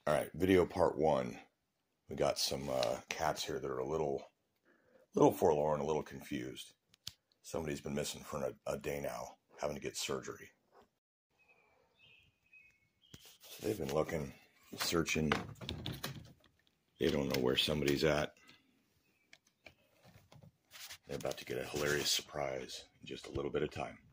All right, video part one. We got some cats here that are a little forlorn, a little confused. Somebody's been missing for a day now, having to get surgery. So they've been looking, searching. They don't know where somebody's at. They're about to get a hilarious surprise in just a little bit of time.